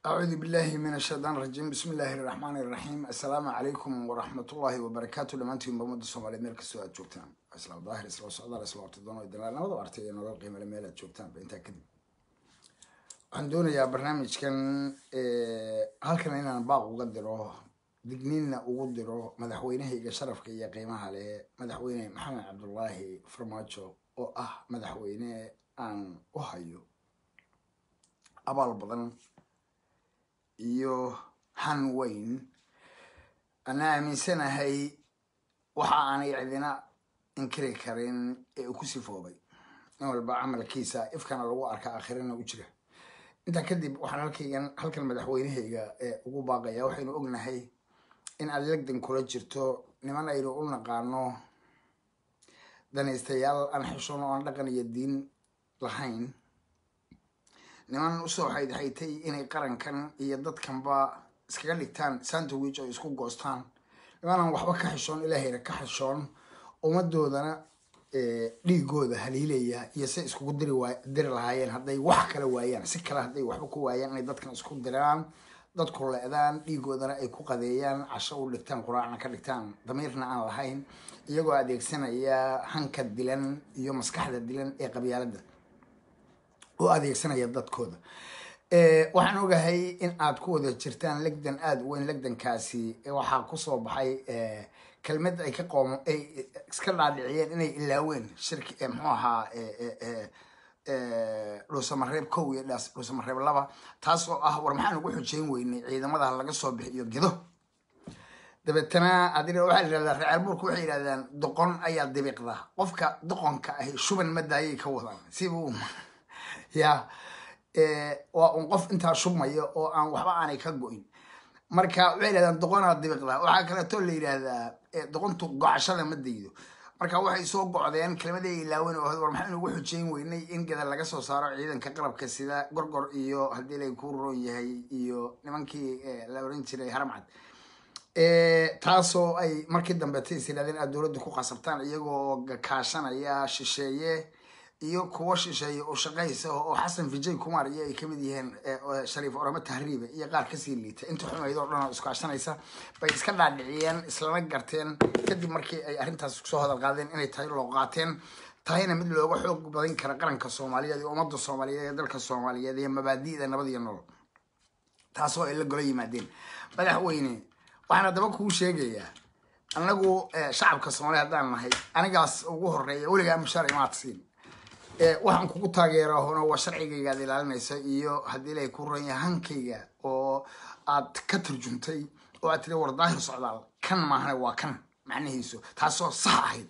أعوذ بالله من الشيطان الرجيم بسم الله الرحمن الرحيم السلام عليكم ورحمة الله وبركاته لما أنتم بمد الصوماليين ملك السؤال جوكتان إسلام ظاهر إسلام صعدة إسلام تضون ويدنا أنا وضع أرتي أنا وضع قيمة لميلة جوكتان بإنت كذي عندنا يا برنامج كان هل كان هنا نباق وقدره دقنينا وقدره مدحوينه يجا شرف كي قيمة عليه مدحوينه محمد عبد الله فرماتشو أو مدحوينه أن أهيو أبال بدن iyo han weyn ana aaminsanahay waxa aanay cidina inkiri karin ee ku sifoobay in walba amalkiisa ifkana lagu arka aakhirina u jira inta kadib waxaan halkan madaxweynahayga ugu baaqaya waxaynu ognahay in adeegdan kula jirto niman aynu u naqaano danaystayaal aan xishoon oo aan dhaqan iyo diin lahayn niman u soo xaytay inay qarankan iyo dadkanba iskaga dhigtaan sandwich oo isku goostaan niman waxba ka xishoon ilaahayna ka xishoon ummadoodana dhiigooda haliilaya iyo si isku diri lahaayeen haday wax kala waayaan si kala haday waxba ku waayaan inay dadkan isku diraan dadku leedaan dhiigoodana ay ku qadeeyaan casho u dhigtaan quraacna ka dhigtaan damiirna aan lahayn iyagoo adeegsanaya hanka dilan iyo maskaxda dilan ee qabyaaladda oo adeegsanaya dadkooda waxaan ogahay in aad ku wada jirtaan legdan aad weyn legdankaasi waxa ku soo baxay kelmad ay ka qoomo ay iska dhaadhiciyeen inay ilaaween shirki muxuu ahaa dhuusamareeb kow iyo dhuusamareeb laba taas oo war maxaan ugu xujeyn weynay ciidamada laga soo bixiyo gido dabeetana adina waxa la yiraahdaa reer burku waxay yiraahdaan doqon ayaa dibiqda qofka doqonka ah shuban ma daayay ka wadaan sibuu ya waa un qof inta shubmayo oo aan waxba aanay ka go'in marka waxay yiraahdaan doqona dibiqda waxa kale oo la yiraahdaa doqontu gocashada ma deeyo marka waxay soo gocdeen kelmadii ilaaween oo war maxaan ugu xujeyn weynay in gada laga soo saaro ciidanka qalabka sida gorgor iyo hadii ay ku roon yahay iyo nimankii la oran jiray haramcad taasoo ay markii dambe tiisadeen aad dawladdu ku qasabtaan iyagoo kaashanaya shisheeye iyo kuwa shisheeye oo shaqaysa oo Xasan Vijay Kumar iyo ay kamid yihiin Shariif Orama Tahriibe iyo qaar ka sii liita inta xumaydo dhan isku kaashanaysa bay iska dhaadhiciyeen isla garteen kadib markii ay arintaas soo hadal qaadeen inay tahay loo qaateen tahayna mid looga xoog badan kara qaranka Soomaaliyeed iyo ummadda Soomaaliyeed ee dalka Soomaaliyeed iyo mabaadi'da nabad iyo nolol taasoo ay la golo yimaadeen madaxweyne waxaan daba ku sheegayaa anagu shacabka Soomaaliyeed hadaan nahay anigaas ugu horeeya waligaa mushaar imaadsiin waxaan kugu taageeraa hono waa sharcigayga ilaalinaysa iyo hadii ay ku ran yahankayga oo aad ka turjuntay oo aad tiri war daahir socdaal kan maahna waa kan macnaheesu taasoo sax ahayd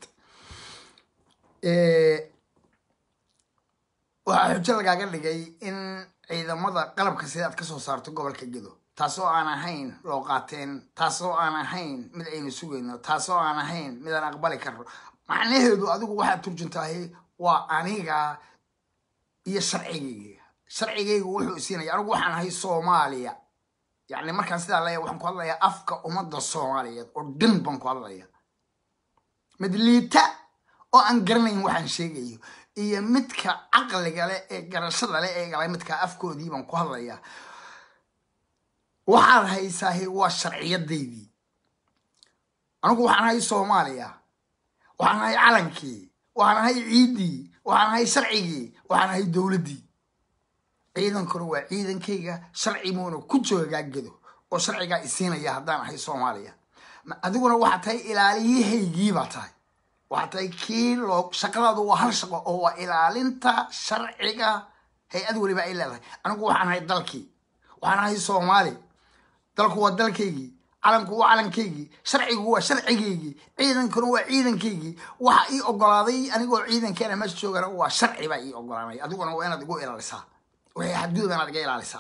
waxa xujo lagaaga dhigay in ciidamada qalabka sida aad ka soo saarto gobolka Gedo taasoo aan ahayn loo qaateen taasoo aan ahayn mid aynu sugayno taasoo aan ahayn mid aan aqbali karno macnaheedu adigu waxa turjuntahay waa aniga iyo sharcigaygu wuxuu siinaya anigu waxaan ahay Soomaaliya yani markaan sida leeyahay waxaan ku hadlayaa afka ummadda Soomaaliyeed oo dhan baan ku hadlayaa mid liita oo aan garanayn waxaan sheegayo iyo midka aqliga leh ee garashada leh ee galay midka afkoodii baan ku hadlayaa waxaan haysaa waa sharciyadeedii anigu waxaan ahay Soomaaliya waxaan ahay calankii waxaan ahay ciidii waxaan ahay sharcigii waxaan ahay dawladii ciidankuna waa ciidankayga sharciimoona ku jooga Gedo oo sharciga isiinaya hadaan ahay Soomaaliya adiguna waxa tahay ilaaliyahaygii baa tahay waxa tahay kiilo shaqadaadu waa hal shaqo oo waa ilaalinta sharciga hay'ad waliba ay leedahay anigu waxaan ahay dalkii waxaan ahay Soomaali dalku waa dalkaygii calanku waa calankaygii sharcigu waa sharcigaygii ciidankuna waa ciidankaygi waxa ii ogolaaday anigoo ciidankeena ma joogana waa sharci baa ii ogolaanay adiguna waa inaad igu ilaalisaa waxay xadgudub inaad iga ilaalisaa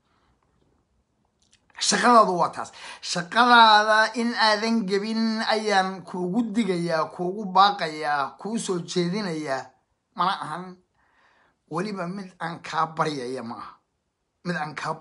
shaqadaadu waa taas shaqadaada in aadan gabin ayaan kuugu digayaa kuugu baaqayaa kuu soo jeedinayaa mana ahan waliba mid aan kaa baryaya ma aha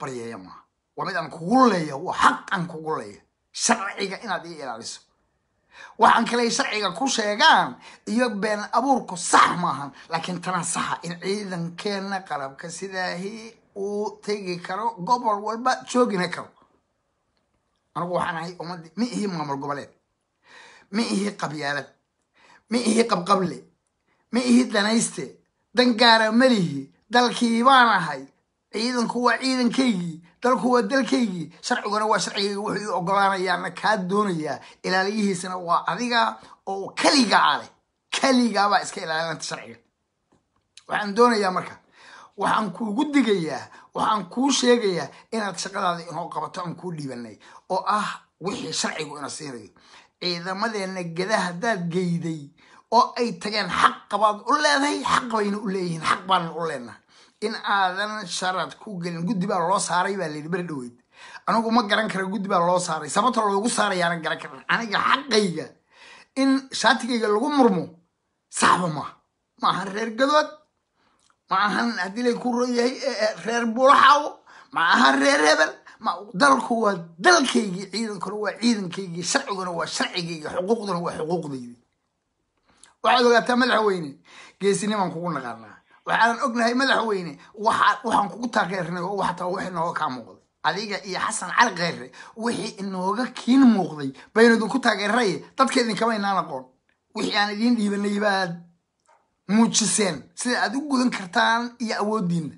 waa mid aan kugu leeyahay waa xaq aan kugu leeyahay sharciga inaad ii ilaaliso waxaan kale sharciga ku sheegaan iyo been abuurku sax maahan laakiin tana saxa in ciidankeena qalabka sidaahi uu tegi karo gobol walba joogina karo anigu waxaan ahay ummadii ma ihi maamul goboleed ma ihi qabyaalad ma ihi qabqable ma ihi danayste dangaara malihi dalkii baan ahay ciidanku waa ciidankaygii dalku waa dalkaygii sharciguna waa sharcigayga wuxuu ogolaanayaana kaa doonayaa ilaaliyihiisana waa adiga oo kaligaa baa iska ilaalinta sharciga waxaan doonayaa marka waxaan kuugu digayaa waxaan kuu sheegayaa inaad shaqadaada inoo qabato aan kuu dhiibanay oo ah wixii sharcigu ina siinayo ciidamadeena gadaha haddaad geyday oo ay tageen xaq qabaad u leedahay xaq bayna u leeyihiin xaq baana u leenahay in aadan sharad ku gelin guddi baa loo saaray baa layidhi beri dhaweyd anigu ma garan kara guddi baa loo saaray sababta loogu saarayaanan garan karan aniga xaqayga in shaatigayga lagu murmo saxba ma ahan reer gadood ma ahan haddii lay ku royahay reer buulaxaawo ma ahan reer hebel dalku waa dalkaygii ciidankuna waa ciidankaygii sharciguna waa sharcigayga xuquuqduna waa xuquuqdaydi waxaad ogaataa madaxweyne geesinimaan kugu naqaanaa waxaan ognahay madaxweyne waxaan kugu taageernay oo waxtaa wixii nooga kaa muuqday adiga iyo xasan cali kheyre wixii inooga kiin muuqday baynu idinku taageeray dadka idinkama inaan aqoon wixii aan idiin dhiibanay baad muujiseen sida aad u gudan kartaan iyo awooddiinna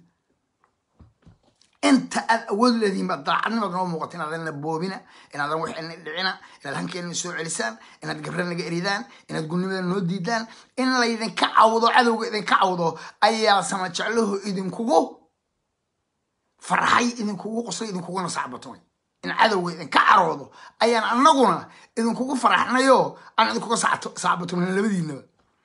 inta aad awood leedihiin baad daacadnimaad noo muuqata inaadan boobina inaadan waxayna dhicina inaad hankeena soo celisaan inaad gabra naga eridaan inaad gudnimada noo diidaan in laydinka cawdo cadowga idinka cawdo ayaa sama jecluhu idinkugu farxay idinkugu qoslay idinkuguna sacbatumay in cadowga idinka caroodo ayaan annaguna idinkugu faraxnayo aan idinkuga sacbatumay labadiinaba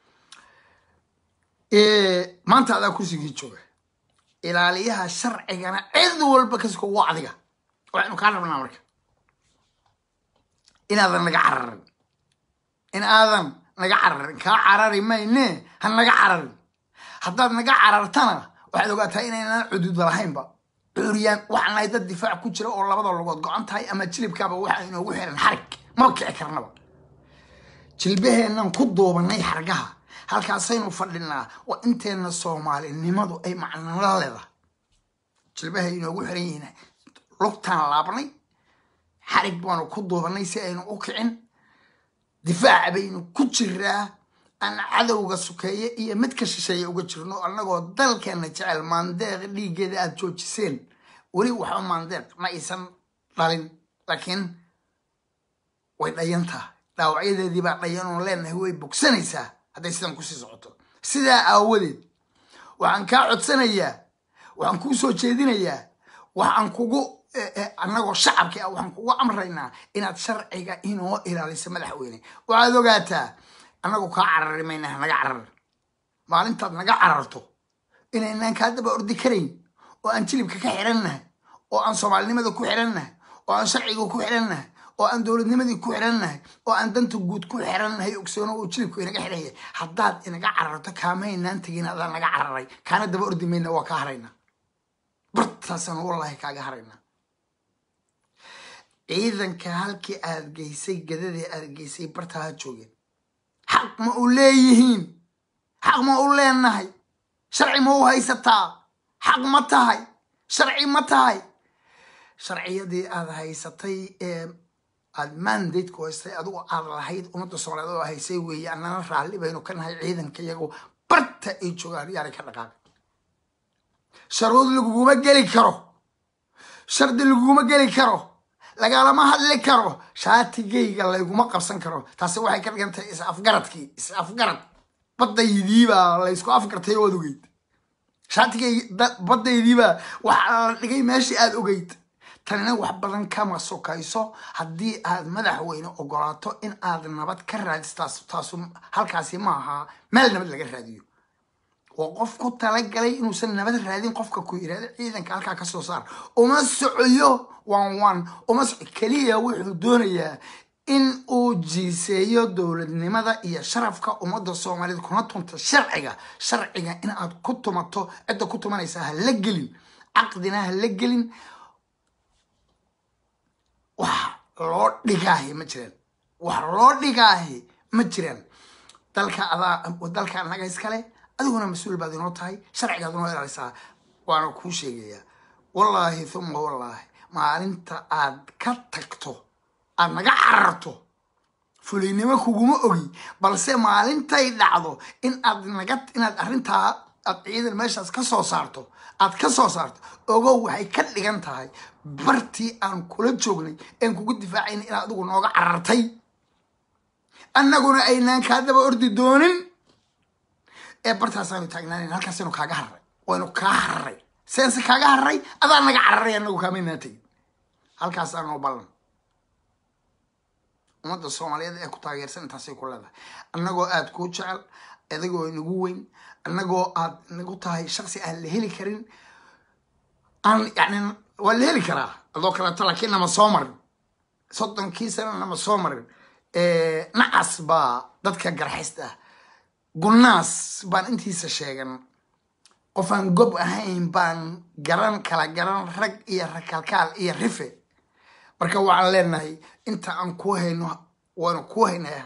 maanta adaa kursigii jooga ilaaliyaha sharcigana cid walba kasoo waa adiga waxaanu kaa rabnaa marka inaadan naga cararin kaa carari mayne ha naga cararin haddaad naga carartana waxaad ogaataa inaynan cududa lahaynba cuuriyaan waxaan nahay dad difaac ku jira oo labada lugood go-an tahay ama jilibkaaba waxa inoogu xiran xarig maba kici karnaba jilbaheennan ku duubanay xargaha halkaasaynu fadhinaa waa inteena soomaalinimadu ay macnala leedahay jilbaha inoogu xiran yihiin lugtaan laabnay xarig baanu ku duubanay si aynu u kicin difaac baynu ku jiraa aan cadowga sukeeye iyo midka shisheeye uga jirno annagoo dalkeena jecel maandeeq dhiiggeeda aad joojiseen weli waxba maandeeq ma aysan dhalin laakiin way dhayantaa dhaawacyadeedii baa dhayanoon leenahay way bogsanaysaa hadday sidan kusii socoto sidaa aawadeed waxaan kaa codsanayaa waxaan kuu soo jeedinayaa waxaan kugu annagoo shacabkii ah waxaan kugu amraynaa inaad sharciga inoo ilaaliso madaxweyne waxaad ogaataa annagu kaa carari mayna naga carar maalintaad naga cararto inaynaan kaa daba ordi karayn oo aan jilibka ka xirannahay oo aan soomaalinimada ku xirannahay oo aan sharciga ku xirannahay oo aan dowladnimadii ku xirannahay oo aan danta guud ku xirannahay ogsoono oo jilibku inaga xiran yahay haddaad inaga cararto kaamaynaan tegin adaan naga cararay kaana daba ordi mayna waa kaa haraynaa bartaasaan wallahi kaaga haraynaa ciidanka halkii aad geysay gadadii aad geysay bartaa ha joogeen xaq ma u leeyihiin xaq ma u leenahay sharci ma u haysataa xaq ma tahay sharci ma tahay sharciyadii aad haysatay ee aad mandateku haystay adigu aad lahayd ummadda soomaaliyeed oo haysay weeye annana raalli baynu ka nahay ciidanka iyagu barta ay joogaan yaari ka dhaqaaqay sharuud laguguma geli karo shardi laguguma geli karo lagalama hadli karo shaatigayga layguma qabsan karo taasi waxay ka dhigan tahay is-afgarad badaydiibaa laysku afgartay oad ogeyd shaatigayga badaydiibaa waxaa la dhigay meeshii aad ogeyd tanina wax badan kama sokayso haddii aad madaxweyne ogolaato in aad nabad ka raadiso taasu halkaasi ma aha meel nabad laga raadiyo oo qof ku talagalay inuusan nabad raadin qofka ku yiraahdo ciidanka halkaa ka soo saar uma socoyo uma keliya wuxuu doonayaa in uu jiiseeyo dowladnimada iyo sharafka ummadda soomaaliyeed kuna tunta sharciga in aad ku tumato cidda ku tumanaysa ha la gelin caqdina ha la gelin wax loo dhigaahi ma jiraan وحلو دقاهي مجرن دلك هذا ودلك أنا جالس كله أدونا مسؤول بعد نوتاي شرع قادنا إلى رسالة وأنا كل شيء والله ثم والله ما أنت عاد كتكتو أنا قعرته فليني ما كوجو أوي بس ما أنت يدعو إن أدنا جت إن أنت أعيد المشهد كسر صارته كسر صارت أجو هاي كل جنت هاي برتي أن كل شغلي إن كوجو دفاعين إن أدونا قعرتي أنا قلنا أين كذا بأردي دونين برتها سامي تاجنانين هالكسر كاجهري وإنه كاجهري سنس كاجهري هذا أنا قعري أنه كمين نتي هالكسر أنا وبلن ومدة الصومالية أكو تغيير سنة تحسي كل هذا أنا جو أد كوتشال أدقو نجوين أنا جو أد نجو تاي شخصي أهل هلي كرين أنا يعني ولا هلي كرا الله كرا طلع كنا مصامر صدق كيسنا أنا مصامر نعس با ضدك جرحسته قلناس بان أنتي سشيغن قفان جب هين بان جران كلا جران رج ركالكال رفه marka waxaan leenahay inta aan ku hayno waan ku haynaa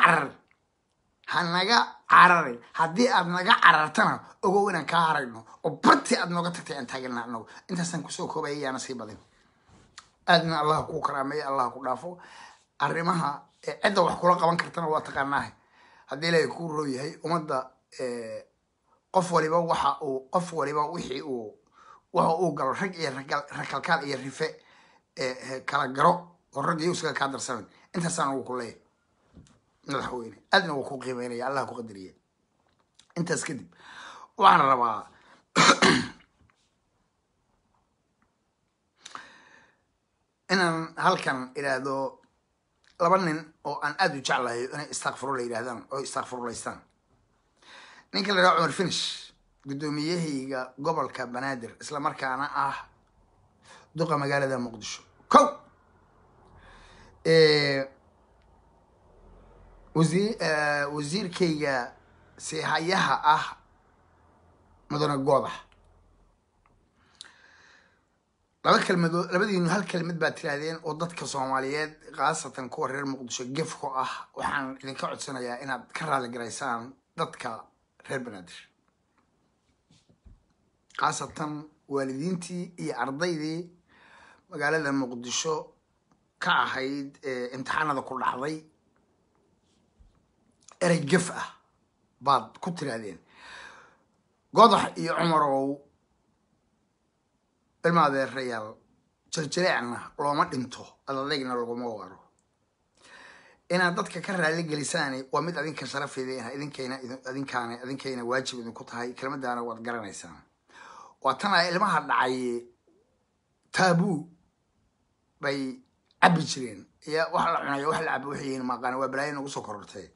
hanaga carar hadii aad naga carartana ogow inaan ka harayno oo barti aad nooga tagtay aan taagnaa anagu intaasan ku soo koobayay ana sii badan aadna Allah ku karaamay Allah ku dhaafo arrimaha cid wax kula qaban kartana waa taqaanahay hadii ilaahay ku rooyahay umada qof waliba wixii uu galo rag iyo rakalkaal iyo rife kala garo oo rag iyo iska ka darsan inta saan uu kulay madaxweyne adna uu ku qiimeeyay Allah ku qadariye intaas kadib waxaan rabaa inaan halkan iraado laba nin oo aan aad u jeclahay inay istaghfar yiraahdaan oo istaghfaraystaan ninka la raaco Umar Finish gudoomiyahayga gobolka Banaadir isla markaana duqa magaalada Muqdisho كو وزير كيجا سيحيها مدن الجوضح لبدي إنه هالكلمة باترادين وضد كصوماليات خاصة كورير مقدسو جفكو وحن إذا كعد سنة يا إنا بكرر الجريسان ضد كرير بنادر خاصة والدينتي إي أرضيدي magaalada Muqdisho ka ahayd imtixaanada ku dhacday erey gaf baad ku tiraadeen godax iyo Umarow ilmaade reeyal jirjireecna looma dhinto adagna laguma waro ina dadka ka raali gelisaanay waa mid adinka sharafeedeen idinkaana waajib idin ku tahay kelmadana waad garanaysaan waa tan ilmaha dhacay tabu bay cabbi jireen ya wax la cunayo wax la cabbo wixii ma qaan waa balaayin ugu soo korortay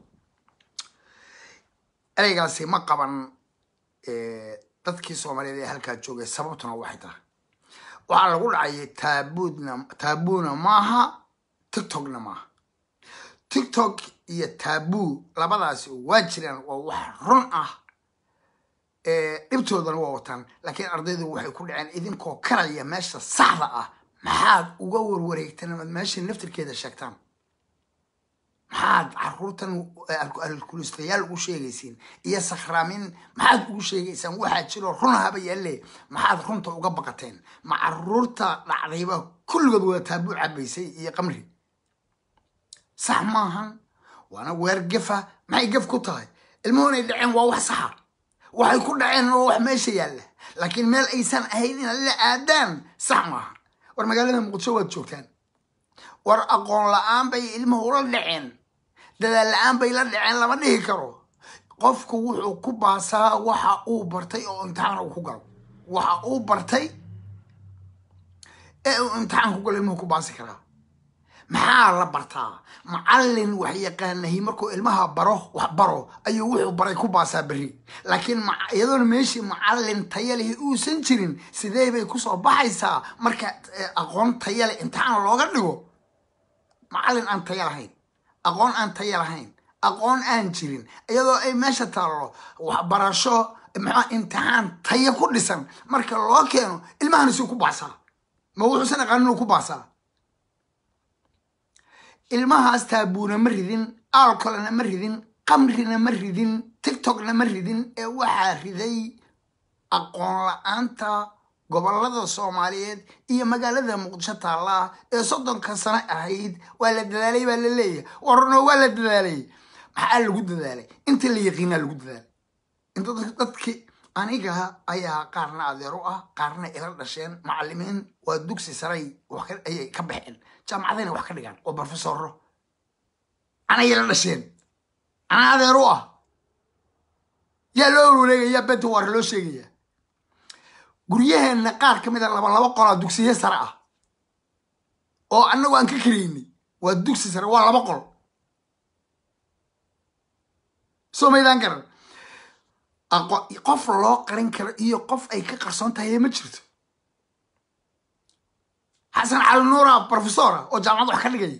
ereygaasi ma qaban dadkii Soomaaliyeed ee halka joogay sababtuna waxay tahay waxa lagu dhacay taabuna maaha TikTokna maaha TikTok iyo tabu labadaasi waa jiraan waa wax run dhibtoodana waa wataan laakiin ardaydu waxay ku dhaceen idinkoo karaya meesha saxda maxaad uga warwareegtaan meesha naftirkeeda sheegtaan maxaad caruurtan alkulistayaal ugu sheegaysiin iyo sakhraamin maxaad ugu sheegaysaan waxa jiro run haba yaale maxaad runta uga baqateen ma caruurta dhacdayba kulligood waa tabu cabaysay iyo qamri sax maahan waana weer gafa maxay gaf ku tahay ilmoonay dhaceen waa wax saxa waxay ku dhaceen oo wax meesha yaala laakiin meel aysan ahayn in la aadaan sax maaha war magaalada Muqdisho waad joogtaan war aqoon la'aan bay ilmuhu la dhaceen dadaal la'aan bay la dhaceen lama dhihi karo qofku wuxuu ku baasaa waxa uu bartay oo imtixaan uu ku galo waxa uu bartay ee uu imtixaan ku galo ilmuhu ku baasi karaa maxaa la bartaa macallin wax yaqaanahay markuu ilmaha baro ayuu wuxuu baray ku baasaa bari laakiin iyadoo meeshii macallin tayale uusan jirin sidee bay ku soo baxaysaa marka aqoon tayale imtixaan looga dhigo macallin aan tayo lahayn aqoon aan tayo lahayn aqoon aan jirin iyadoo ay meesha taalo wax barasho imtixaan tayo ku dhisan marka loo keeno ilmahan si ku baasaa ma wuxuu san aqoon ku baasaa ilmahaas taabuuna ma ridin alkolana ma ridin qamrina ma ridin tiktokna ma ridin ee waxaa riday aqoon la'aanta gobolada Soomaaliyeed iyo magaalada Muqdisho taala ee 30 sano ahayd waa la dadaalay baa la leeyahay warno waa la dadaalay maxaa lagu dadaalay inta la yaqiina lagu dadaalay inta dadkii aniga ayaa qaarna adeer u ah qaarna ila dhasheen macallimiin waa dugsi saray wax ay ka baxeen jaamacadana wax ka dhigaan oo professor ana ila dhasheen ana adeer u ah yaa loo wareegaya bad war loo sheegaya guryaheena qaar kamid ah laba qol dugsiye sare ah oo anagu aan ka kariinay waa dugsi sare waa laba qol Soomaalidan garan qof loo qarin karo iyo qof ay ka qarsoon tahay ma jirto Xasan Cali Nuur professor oo jaamacad wax ka dhigay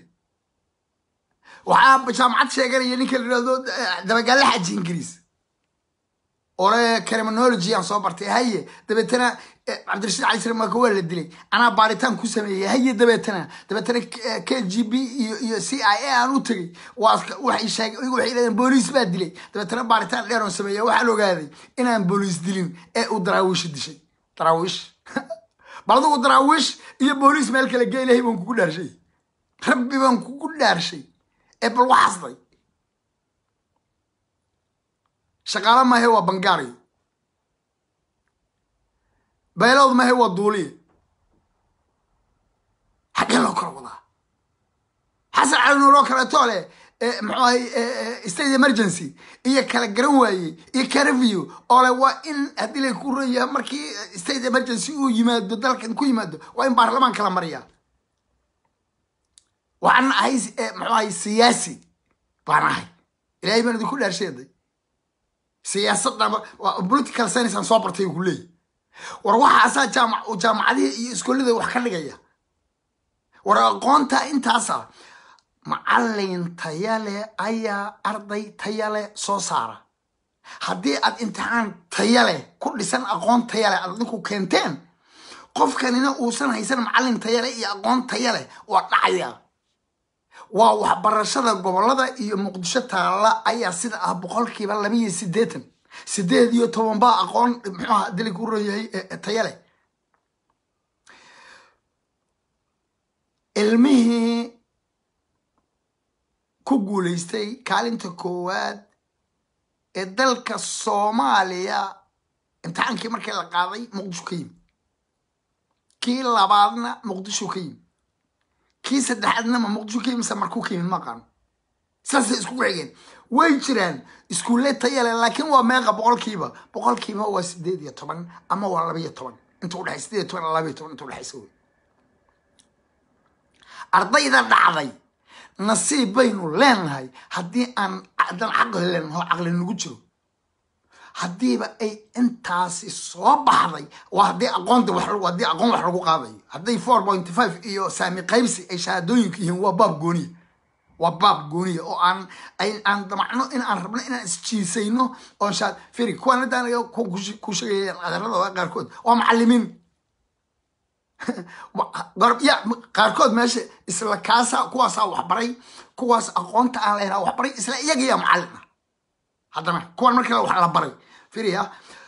waxa jaamacad sheeganaya ninka la yiraahdo dabagaal xaji Ingiriis ore criminology aan soo bartay haye dabeetana Cabdirashiid Cali Sare ma ka wala dilay ana baaritaan ku sameeyay haye dabeetana KGB iyo CIA aan u tagay waxay sheegay waxay yiraahdeen booliis baa dilay dabeetana baaritaan dheer oo sameeyay waxa la ogaaday inaan booliis dilin ee uu daraawish dishay daraawish baladu daraawish iyo booliis meel kale geelahay baan kugu dhaarshay rabbi baan kugu dhaarshay ee bal waxasday shaqaale ma hewa Bangari baylood ma hewa duuliye xagga loo kala wadaa Xasan Cali Nuur kala toole muxuu ahay state emergency iyo kala garan waaye iyo curfew oo la waa in hadii la ku reeyaa markii state emergency uu yimaado dalkan ku yimaado waa in baarlamaan kala mariya waxaan ahay muxuu ahay siyaasi baan ahay ilaahay baan idinku dhaarsheeday siyaasadda political science aan soo bartay ku leeyahay war waxa jaamacadaha iyo iskoolada wax ka dhigaya war aqoonta intaasa macallin tayale ayaa arday tayale soo saara haddii aad imtixaan tayale ku dhisan aqoon tayale aad idinku keenteen qofkanina uusan haysan macallin tayale iyo aqoon tayale waa dhacaya waa waxbarashada gobolada iyo Muqdisho taala ayaa sida ah 280 8 baa aqoon muxuu dili ku royay tayale ilmihi ku guuleystay kaalinta koowaad ee dalka Soomaaliya imtixaankii markii la qaaday Muqdisho ka yimid kii labaadna Muqdisho ka yimid kii saddexaadna Muqdisho ka yimid markuu ka yimid maqan saas isku xigeen way jiraan iskuulle tayale laakiin waa meeqa boqolkiiba waa 18 ama waa 12 inta u dhaxay 18 12 inta u dhaxay ardayda dhacday nasiib baynu leenahay haddii aan aqli leenahay aqli nagu jiro haddiiba ay intaasi soo baxday waa haddii aqoonta wax lagu qaaday haddii 4.5 iyo saami qaybsi ay shahaadooyinka yihiin waa baab gooniya oo aan damacno in aan rabno inaan isjiisayno oo shaad firi kuwan hadaan ku sheegayaan adeerada qaarkood waa macallimiin ya qaarkood meesha isla kaasa kuwaas wax baray kuwaas aqoonta aan leeyahay wax baray isla iyaga ya macallin haddana kuwan markii wax la baray firiya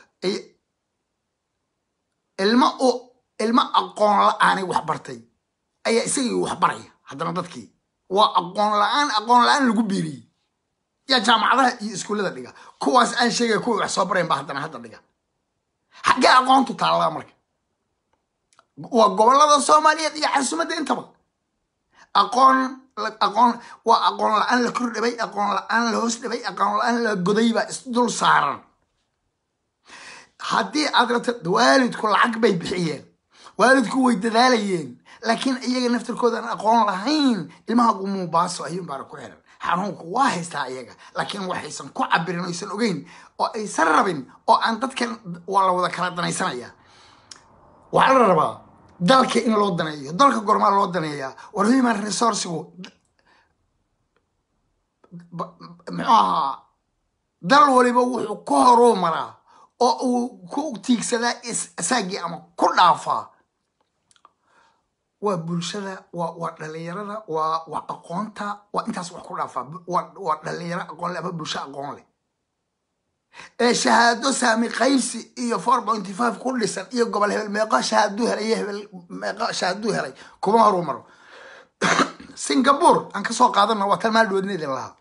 ilma aqoon la'aan wax bartay ayaa isagii wax baraya haddana dadkii waa aqoon la'aan lagu biiriyay ya jaamacadaha iyo iskuulada dhiga kuwaas aan sheegay kuwa wax soo bareen ba haddana hadda dhiga xagga aqoontu taala marka waa gobolada Soomaaliyeed iyo caasimada intaba aqoon la'aan la kordhibay aqoon la'aan la hoos dhibay aqoon la'aan la goday ba isdul saaran haddii aad rabto waalidku lacag bay bixiyeen waalidku way dadaalayeen laakiin iyaga naftirkooda aan aqoon lahayn ilmaha ugu baaso ayuu baar ku xiran xanuunku waa haystaa iyaga laakiin waxaysan ku cabirin aysan ogeyn oo aysan rabin oo aan dadkan wala wada kala danaysanaya waxa la rabaa dalka in loo daneeyo dalka gorma loo daneeyaa war human resource-gu dal waliba wuxuu ku horumaraa oo uu ku tiigsadaa isaagii ama ku dhaafaa وبلشة ودليرة وأقونتا وأنت أصبح كلها ودليرة أقول لها بلشة أقول لي شهادو سامي قيسي إيه 4.5 كل سنة إيه قبل هالميقا شهادوها ليه الميقا شهادوها لي كما رومرو سنغافور أنك سوق هذا ما وكل ما لودني لله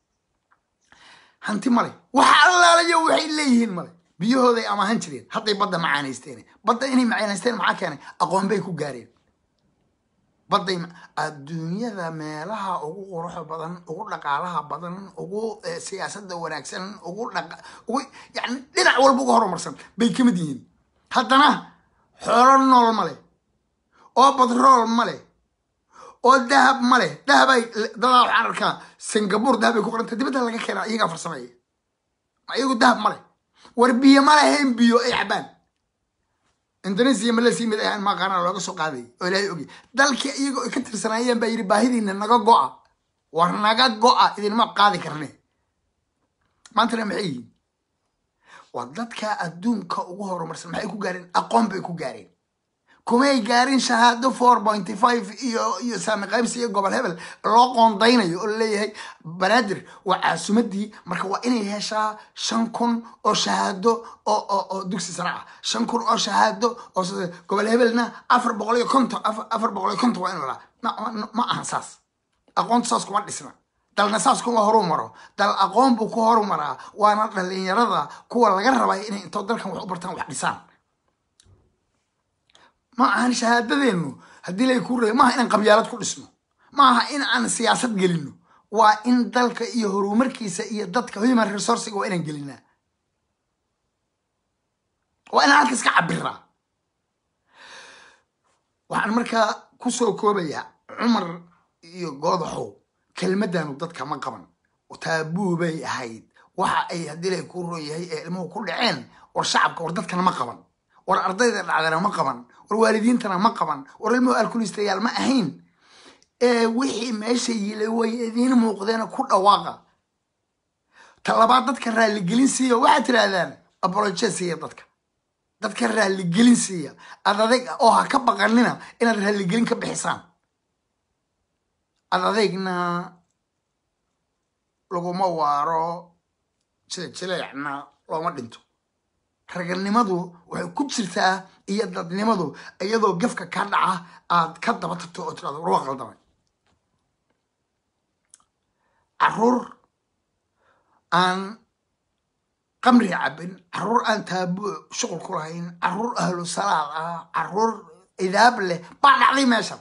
هنتي مالي وحلا لا يوحي ليهن مالي بيهودي أما هنشرين حتى يبدأ معانا يستيني بدأ إني معانا يستيني معاك يعني أقوم بيكو قارين بدأ الدنيا ذا مالها أقول روح بدن أقول لك علىها بدن أقول سياسة وناكسن أقول لك يعني لنا أول بقهر مرسل بيكمدين حتى أنا حرن المالي أو بترول مالي أو ذهب مالي ذهب ضلع عركان سنغافور ذهب يكون أنت تبدأ لك كنا يجا فرسمية ما يقول ذهب مالي وربيه مالي هم بيو أي عبان إندونيسيا ماليزيا مدهان ما قارن لوجا سوق هذه ولا يوجي ذلك يجو كتر سنة بيري باهدي إن نجا جوع ورنجا جوع إذا ما قاضي كرني ما أنت معي وضدك الدون كأوهر مرسل معي كوجارين أقوم بكوجارين كومي جارين شهادة 4.5 يو سامي قيمس قبل هبل لقون ضينا يقول لي هي بنادر وعسمدي مركوا إني هشا شنكون أو شهادة أو دوكسي سرعة شنكون أو شهادة أو قبل هبلنا أفر بقولي كنت وين ولا ما أحساس أقوم تصاص كمان اسمه دل نساس كوا هروم مرة دل أقوم بكوا هروم مرة وأنا اللي يرضى كوا الجرة باي إني تقدر كم وحبرتان وحديثان ما عن شهادة ذنو هدي لي كورة ما إن قبيلات كل اسمه ما إن عن سياسة قلنا وإن ذلك يهرو مركز يدتك هي من الريسورس وإن قلنا وإن عكس كعبرة وعن مركا كسو كوبيا عمر يقاضحو كلمة دانو ضدك ما قبن وتابوه بي هايد وحا أي هدي لي كورة يهي المو كل عين والشعب وردتك ما قبن والأرضية العذراء ما قبن والوالدين ترى ما قبن والمو الكوليسترول ما أهين وحي ماشي يلويدين موقدين كل واقع طلبات ضدك الرالي الجلنسية واحد هذان أبروتشاسية ضدك الرالي الجلنسية هذا ذيك هكبق لنا إن الرالي الجلن كبحسان هذا ذيكنا لو ما وارو شلي عنا لو ما دنتو ragalnimadu waxay ku jirtaa iyo dadnimadu iyadoo gafka ka dhaca aad ka daba tagto oo tiraado ruux qaldamay arur aan qamri cabin arur aan taab shaqo ku lahayn arur ahlu salaad arur idaab leh baa dhacday meesha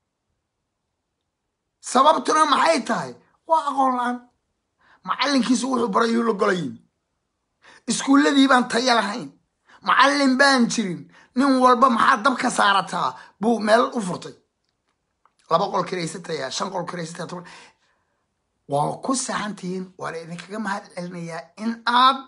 sababtuna maxay tahay waa aqoon la'aan macallinkiisu wuxuu barayo la golayn iskuuladii baan tayo lahayn macallin baan jirin nin walba maxaa dabka saarataa buu meel u furtay 2 qol kireysataya 5 qol kireysataya waa ku saxantiin wala idinkaga mahad celinayaa in aad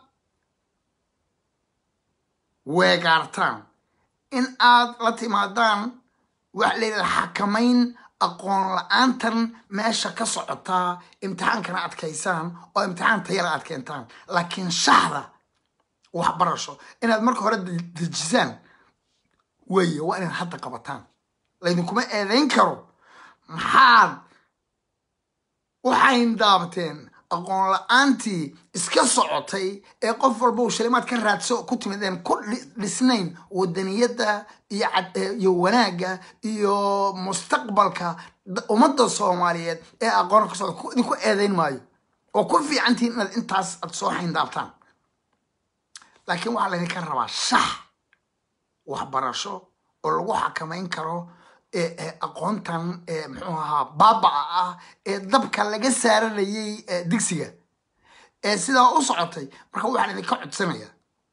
weegaartaan in aad la timaadaan wax leedahay xakamayn aqoon la'aantan meesha ka socotaa imtixaankana adkaysaan oo imtixaan tayo la adkeentaan laakiin shaxda waxbarasho inaad marka hore dejisaan weeye waa inaad hadda qabataan laydinkuma eedayn karo maxaad waxayn daabteen aqoon la'aantii iska socotay ee qof walba uu shilimaad ka raadso ku timideen ku dhisnayn wadaniyadda iyo wanaagga iyo mustaqbalka ummadda Soomaaliyeed ee aqoon ka socdo idinku eedayn maayo oo ku fiicantiin inaad intaas aad soo hayn daabtaan laakiin waxa laydinka rabaa sax waxbarasho oo lagu xakamayn karo aqoontan muxuu ahaa baabaa ah ee dabka laga saaranayay digsiga sidaa u socotay marka waxaan idinka codsanayaa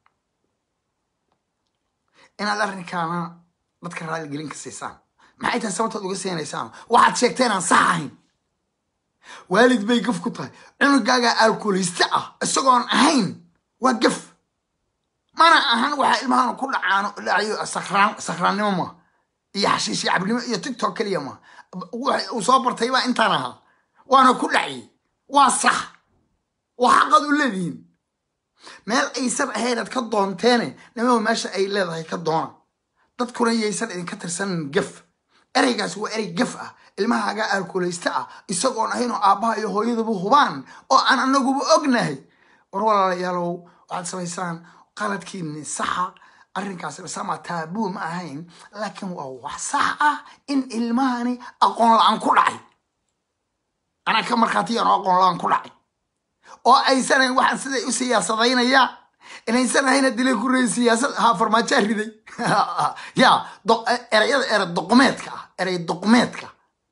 inaad arrinkaana dadka raali gelin ka siisaan maxay tahay sababtaad uga siinaysaan waxaad sheegteen aan sax ahayn waalid bay gaf ku tahay cunugaaga alkooliste ah isagoon ahayn waa gaf mana ahan waxa ilmahan ku dhacayo sakhraannimo ma iyo xashiish cabnimo iyo tiktok kaliya ma uu soo bartay baa intaan aha waana ku dhacay waa sax waxa qad u leediin meel aysan ahayn ka doonteen nimo meesha ay leedahay ka doona dadkuna yeysan idin ka tirsan gaf ereygaas waa erey gaf ah ilmahaaga alkulaysta ah isagoon ahayn oo aabbaha iyo hooyaduba hubaan oo aan anaguba ognahay war walaalayaalow waxaad samaysaan qaladkiinni saxa arrinkaas sama taabuu ma ahayn laakiin waa wax sax ah in ilmahani aqoon la'aan ku dhacay ana ka markhaatiyaan oo aqoon la'aan ku dhacay oo aysan waxaan siday u siyaasadaynayaan inaysan ahayn dilay ku reey siyaasad ha farmaajo riday ya erey documentka erey documentka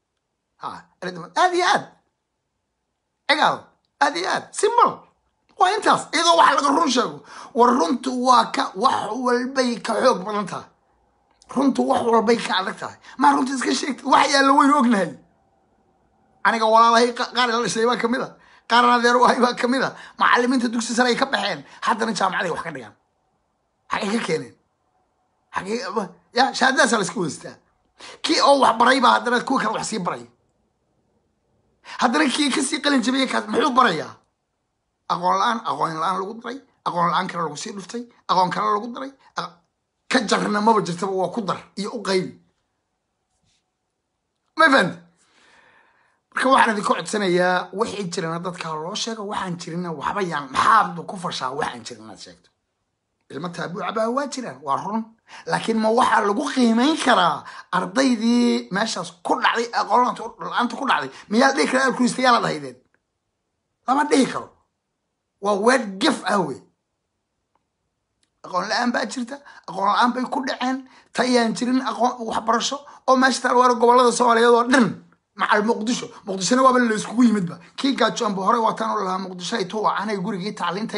aad egal aad simple waa intaas iyadoo wax laga run sheego war runtu waa ka wax walbay ka xoog badan tahay runtu wax walbay ka adag tahay ma runtu iska sheegtay wax yaa la weyn ognahay aniga walaalahay qaar la shay baa kamida qaarna deer waa kamida macallimiinta dugsi sare ay ka baxeen haddana jaamacada wax ka dhigaan xaqi ka keeneen xaqi ya shahaadadaas la isku weystaa kii oo wax baray baa haddana kuwa kale wax sii baray haddana kii ka sii qalin jabiyay kaas muxuu barayaa aqoon la'aan lagu daray aqoon la'aan kale lagu sii dhuftay aqoon kale lagu daray ka jarna maba jirtaba waa ku dar iyo u qaybi ma fahanta marka waxaan idinku codsanayaa wixii jirana dadka loo sheego waxaan jirina waxba yaan maxaad ku fashaa waxaan jirina sheegto ilma taabuu cabaa waa jiraan waa run laakiin ma waxaa lagu qiimeyn karaa ardaydii meeshaas ku dhacday aqoon la'aanta ku dhacday miyaa dhihi karaa alkulistayaal dhahaydeen lama dhihi karo waa weed gaf ah wey aqoon la'aan baa jirta aqoon la'aan bay ku dhaceen tayaan jirin aqoon waxbarasho oo meesha talwaara gobollada Soomaaliyeed oo dhan macal muqdishona waaba la iskugu yimidba kii gaajoonba hore waataan oo lahaa muqdisho ay tuwa aanay gurigii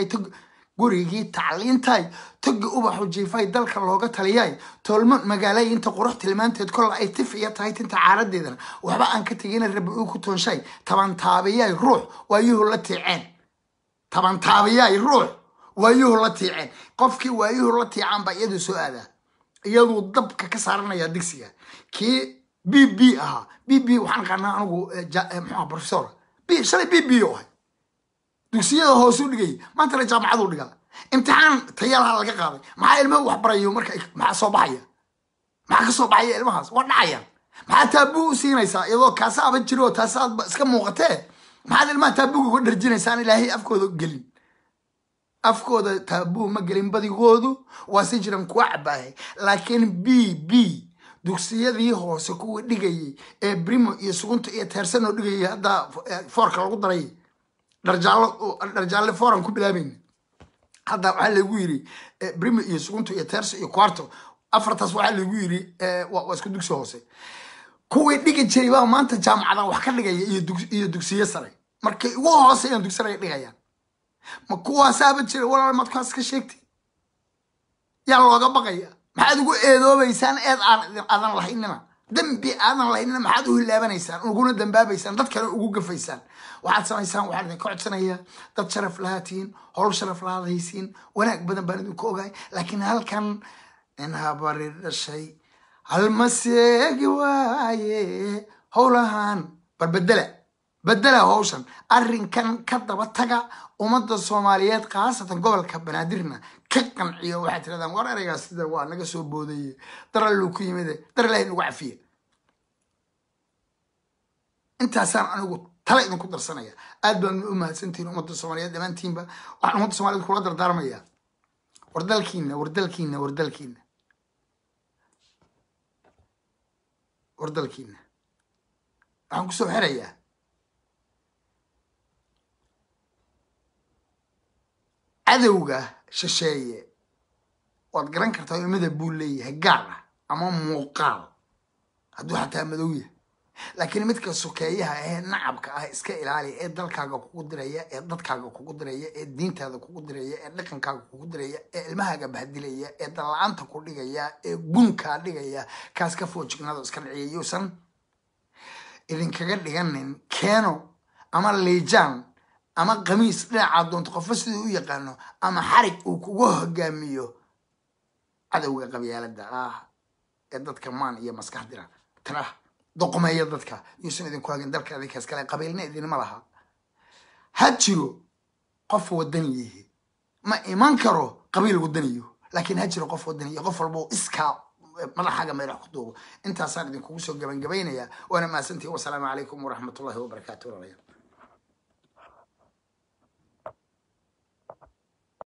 tacliintay tog ubaxu jiifay dalka looga taliyay tolmo magaalay inta qurux tilmaanteed kol ay tifiya tahay tinta caaradeedana waxba aan ka tagin rabbi uu ku toonshay taban taabiyay ruux waayuhu la tiiceen taban taabiyay ruux waayuhu la tiiceen qofkii waayuhu la tiicaan ba iyadu soo aadaa iyadu dabka ka saaranaya digsiga kii BB waxaan qanaa anigu maxaa professor shalay BB oo dugsiyada hoos u dhigay maanta la jaamacad u dhigaa imtixaan tayalaha laga qaaday maxaa ilmaha wax barayo marka maxaa soo baxaya maxaa ka soo baxaya ilmahaas waa dhacaya maxaa taabuu siinaysaa iyadoo kaasaaba jiro taasaad iska muuqatee maxaad ilmaha taabuu uga dharjinaysaan ilaahay afkooda gelin afkooda taabuu ma gelin badigoodu waa si jiran kuwa cabaahay laakiin BB dugsiyadii hoose kuwa dhigayay ee brimo iyo sugunta iyo teersanoo dhigayay hadda foorka lagu daray dharjaalle fooran ku bilaabayna hadda waxaa lagu yiri brimo iyo sugunta iyo teersa iyo quarto afartaas waxaa lagu yiri waa isku dugsi hoose kuwii dhigi jiray baa maanta jaamacada wax ka dhigaya iyo dugsiye sare markay ugu hooseeyaan dugsi sare dhigayaan ma kuwaasaaba jira walaal maad kaas ka sheegtay yaa looga baqaya maxaad ugu eedoobaysaan aadan lahaynina dambi aadan lahaynina maxaad u hilaabanaysaan uguna dambaabaysaan dad kale ugu gafaysaan waxaad samaysaan waxaan idinka codsanayaa dad sharaf lahaatiin howl sharaf lahadaysiin wanaag badan baan idinku ogahay laakiin halkan in habari dhashay halma seegi waaye howlahan bedela howshan arrinkan ka daba taga ummadda Soomaaliyeed qaasatan gobolka Banaadirna ka qanciyo waxaad tirahdaan war ereygaas sida waa naga soo boodayay darallu ku yimid dar ilaahay nagu cafiye intaasaan anigu tala idinku darsanaya aad baan u mahadsantiin ummadda Soomaaliyeed dhamaantiinba waxaan ummadda Soomaaliyeed kula dardaarmaya wardalkiina waxaan ku soo xirayaa cadowga shisheeye waad garan kartaa ilmada buu leeyahay gaar ah ama muuqaal hadduu xataa madow yahay laakiin midka sokeeyaha ee nacabka ah iska ilaali ee dalkaaga kugu diraya ee dadkaaga kugu diraya ee diintaada kugu diraya ee dhaqankaaga kugu diraya ee ilmahaaga bahdilaya ee dalla'aanta ku dhigaya ee gunkaa dhigaya kaas ka foojignaado iska dhiciyayuusan idinkaga dhiganin keeno ama liijaan ama qamiis dhinaca doonto qofka sidii u yaqaano ama xarig uu kugu hogaamiyo cadowga qabyaalada ee dadka maan iyo maskax dira tira doqomeeya dadka yuusan idinku hagin dalka adinkaas kale qabiilna idinma laha ha jiro qof wadaniye ma iman karo qabiil wadaniyo laakiin ha jiro qof wadaniyo qof walbo iska madaxaaga meelax ku duubo intaasaan idinkugu soo gabagabaynaya waana mahadsantihiin wasalaamu calaykum waraxmatullahi wabarakaatu walaalayaal